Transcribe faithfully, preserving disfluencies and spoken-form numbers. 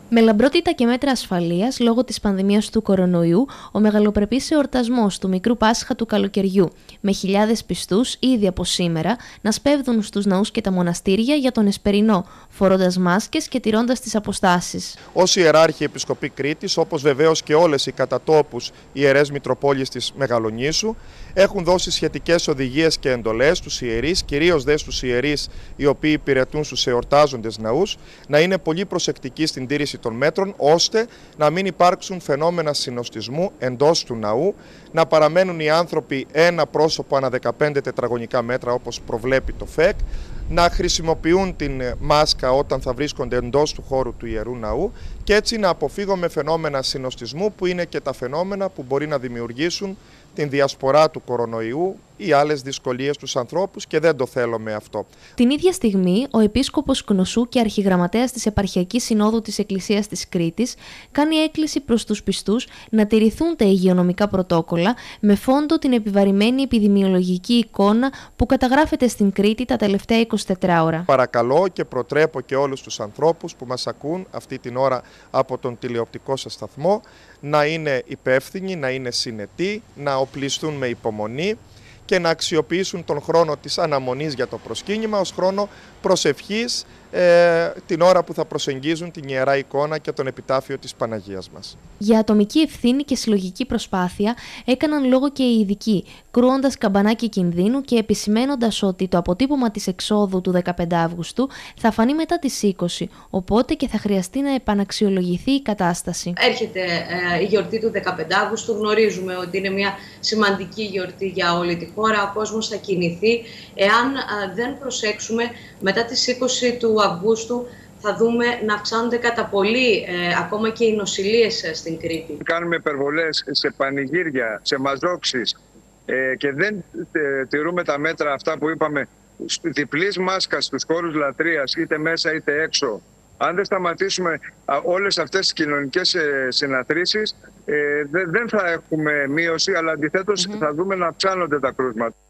Με λαμπρότητα και μέτρα ασφαλείας λόγω της πανδημίας του κορονοϊού, ο μεγαλοπρεπής εορτασμός του Μικρού Πάσχα του καλοκαιριού, με χιλιάδες πιστούς ήδη από σήμερα να σπέβδουν στους ναούς και τα μοναστήρια για τον εσπερινό, φορώντας μάσκες και τηρώντας τις αποστάσεις. Ως Ιεράρχη Επισκοπή Κρήτης, όπως βεβαίως και όλες οι κατατόπους ιερές Μητροπόλεις της Μεγαλονήσου, έχουν δώσει σχετικές οδηγίες και εντολές στους ιερείς, κυρίως δε στους ιερείς οι οποίοι υπηρετούν στους εορτάζοντες ναούς, να είναι πολύ προσεκτικοί στην τήρηση των μέτρων, ώστε να μην υπάρξουν φαινόμενα συνοστισμού εντός του ναού, να παραμένουν οι άνθρωποι ένα πρόσωπο ανά δεκαπέντε τετραγωνικά μέτρα όπως προβλέπει το ΦΕΚ, να χρησιμοποιούν την μάσκα όταν θα βρίσκονται εντός του χώρου του Ιερού Ναού και έτσι να αποφύγουμε φαινόμενα συνοστισμού που είναι και τα φαινόμενα που μπορεί να δημιουργήσουν την διασπορά του κορονοϊού ή άλλες δυσκολίες στους ανθρώπους και δεν το θέλουμε αυτό. Την ίδια στιγμή, ο Επίσκοπος Κνωσού και Αρχιγραμματέας της Επαρχιακής Συνόδου της Εκκλησίας της Κρήτης κάνει έκκληση προς τους πιστούς να τηρηθούν τα υγειονομικά πρωτόκολλα με φόντο την επιβαρημένη επιδημιολογική εικόνα που καταγράφεται στην Κρήτη τα τελευταία εικοσιτέσσερις ώρα. Παρακαλώ και προτρέπω και όλους τους ανθρώπους που μας ακούν αυτή την ώρα από τον τηλεοπτικό σας σταθμό να είναι υπεύθυνοι, να είναι συνετοί, να οπλιστούν με υπομονή και να αξιοποιήσουν τον χρόνο της αναμονής για το προσκύνημα ως χρόνο προσευχής ε, την ώρα που θα προσεγγίζουν την Ιερά Εικόνα και τον επιτάφιο της Παναγίας μας. Για ατομική ευθύνη και συλλογική προσπάθεια έκαναν λόγο και οι ειδικοί, κρούοντας καμπανάκι κινδύνου και επισημένοντας ότι το αποτύπωμα της εξόδου του δεκαπέντε Αυγούστου θα φανεί μετά τις είκοσι, οπότε και θα χρειαστεί να επαναξιολογηθεί η κατάσταση. Έρχεται ε, η γιορτή του δεκαπέντε Αυγούστου, γνωρίζουμε ότι είναι μια σημαντική γιορτή για όλη τη χώρα, ο κόσμος θα κινηθεί. Εάν ε, δεν προσέξουμε, μετά τις είκοσι του Αυγούστου θα δούμε να αυξάνονται κατά πολύ ε, ακόμα και οι νοσηλίες ε, στην Κρήτη. Κάνουμε υπερβολές σε πανηγύρια, σε μαζόξεις ε, και δεν ε, τηρούμε τα μέτρα αυτά που είπαμε, διπλής μάσκας στους χώρους λατρείας, είτε μέσα είτε έξω. Αν δεν σταματήσουμε όλες αυτές τις κοινωνικές ε, συναθρήσεις, ε, δεν θα έχουμε μείωση, αλλά αντιθέτως mm-hmm. θα δούμε να αυξάνονται τα κρούσματα.